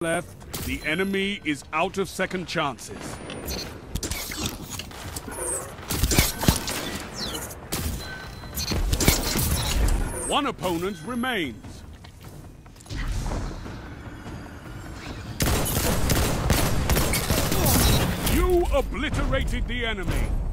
left. The enemy is out of second chances. One opponent remains. You obliterated the enemy.